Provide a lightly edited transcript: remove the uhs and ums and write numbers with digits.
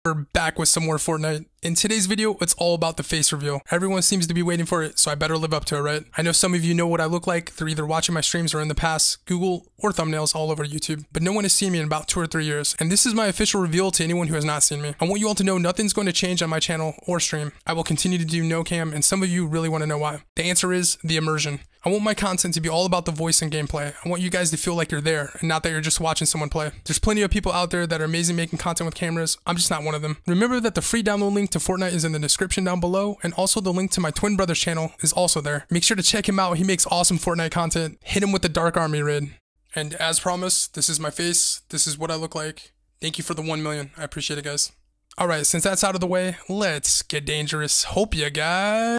We're back with some more Fortnite. In today's video, it's all about the face reveal. Everyone seems to be waiting for it, so I better live up to it, right? I know some of you know what I look like through either watching my streams or in the past, Google, or thumbnails all over YouTube, but no one has seen me in about 2 or 3 years, and this is my official reveal to anyone who has not seen me. I want you all to know nothing's going to change on my channel or stream. I will continue to do no cam, and some of you really want to know why. The answer is the immersion. I want my content to be all about the voice and gameplay. I want you guys to feel like you're there, and not that you're just watching someone play. There's plenty of people out there that are amazing making content with cameras. I'm just not one of them. Remember that the free download link to Fortnite is in the description down below, and also the link to my twin brother's channel is also there. Make sure to check him out. He makes awesome Fortnite content. Hit him with the Dark Army rid. And as promised, this is my face. This is what I look like. Thank you for the 1 million. I appreciate it, guys. Alright, since that's out of the way, let's get dangerous. Hope ya guys.